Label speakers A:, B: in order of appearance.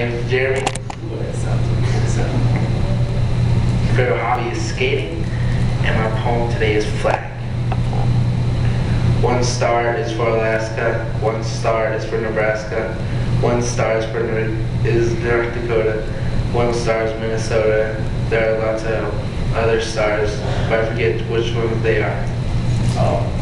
A: name's Jeremy. Favorite hobby is skating, and my poem today is flag. One star is for Alaska, one star is for Nebraska, one star is for North Dakota, one star is Minnesota. There are lots of other stars, but I forget which ones they are.